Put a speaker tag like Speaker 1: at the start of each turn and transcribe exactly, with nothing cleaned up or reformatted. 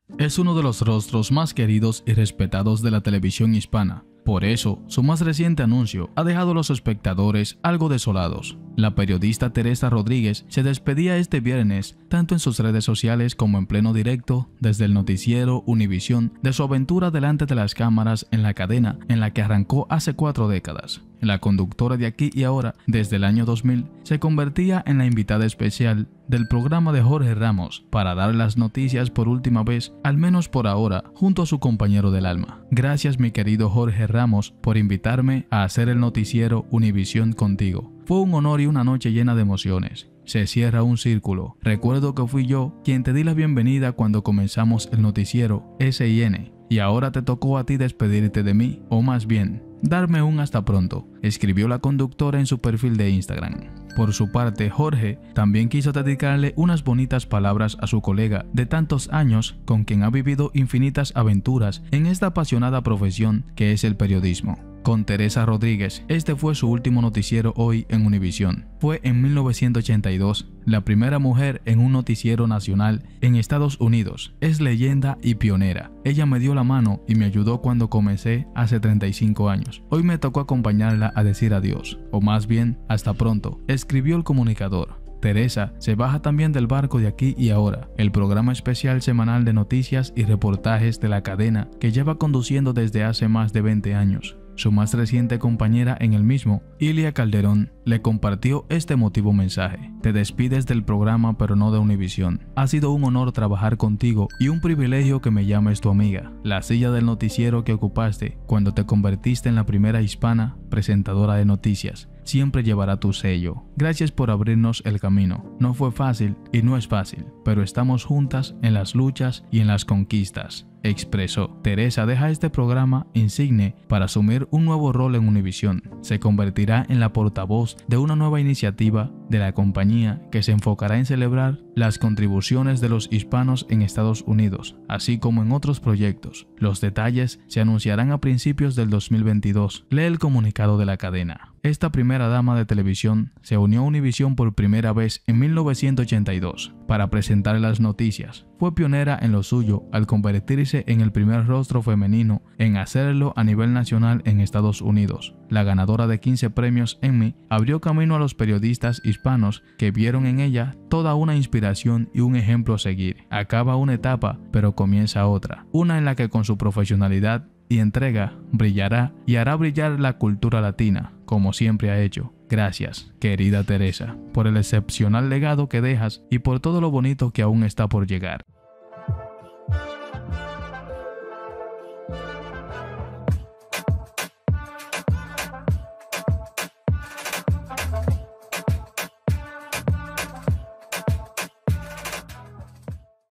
Speaker 1: Es uno de los rostros más queridos y respetados de la televisión hispana. Por eso, su más reciente anuncio ha dejado a los espectadores algo desolados. La periodista Teresa Rodríguez se despedía este viernes, tanto en sus redes sociales como en pleno directo, desde el noticiero Univisión, de su aventura delante de las cámaras en la cadena en la que arrancó hace cuatro décadas. La conductora de Aquí y Ahora, desde el año dos mil, se convertía en la invitada especial del programa de Jorge Ramos para dar las noticias por última vez, al menos por ahora, junto a su compañero del alma. Gracias, mi querido Jorge Ramos, por invitarme a hacer el noticiero Univisión contigo. Fue un honor y una noche llena de emociones. Se cierra un círculo. Recuerdo que fui yo quien te di la bienvenida cuando comenzamos el noticiero S I N, y ahora te tocó a ti despedirte de mí, o más bien, darme un hasta pronto, escribió la conductora en su perfil de Instagram. Por su parte, Jorge también quiso dedicarle unas bonitas palabras a su colega de tantos años con quien ha vivido infinitas aventuras en esta apasionada profesión que es el periodismo. Con Teresa Rodríguez, este fue su último noticiero hoy en Univisión. Fue en mil novecientos ochenta y dos, la primera mujer en un noticiero nacional en Estados Unidos. Es leyenda y pionera. Ella me dio la mano y me ayudó cuando comencé hace treinta y cinco años. Hoy me tocó acompañarla a decir adiós, o más bien, hasta pronto, escribió el comunicador. Teresa se baja también del barco de Aquí y Ahora, el programa especial semanal de noticias y reportajes de la cadena que lleva conduciendo desde hace más de veinte años. Su más reciente compañera en el mismo, Ilia Calderón, le compartió este emotivo mensaje. Te despides del programa pero no de Univisión. Ha sido un honor trabajar contigo y un privilegio que me llames tu amiga. La silla del noticiero que ocupaste cuando te convertiste en la primera hispana presentadora de noticias siempre llevará tu sello. Gracias por abrirnos el camino. No fue fácil y no es fácil, pero estamos juntas en las luchas y en las conquistas, expresó. Teresa deja este programa insigne para asumir un nuevo rol en Univisión. Se convertirá en la portavoz de una nueva iniciativa de la compañía que se enfocará en celebrar las contribuciones de los hispanos en Estados Unidos, así como en otros proyectos. Los detalles se anunciarán a principios del dos mil veintidós. Lee el comunicado de la cadena. Esta primera dama de televisión se unió a Univisión por primera vez en mil novecientos ochenta y dos para presentar las noticias. Fue pionera en lo suyo al convertirse en el primer rostro femenino en hacerlo a nivel nacional en Estados Unidos. La ganadora de quince premios Emmy abrió camino a los periodistas hispanos que vieron en ella toda una inspiración y un ejemplo a seguir. Acaba una etapa, pero comienza otra, una en la que con su profesionalidad y entrega brillará y hará brillar la cultura latina, como siempre ha hecho. Gracias, querida Teresa, por el excepcional legado que dejas y por todo lo bonito que aún está por llegar.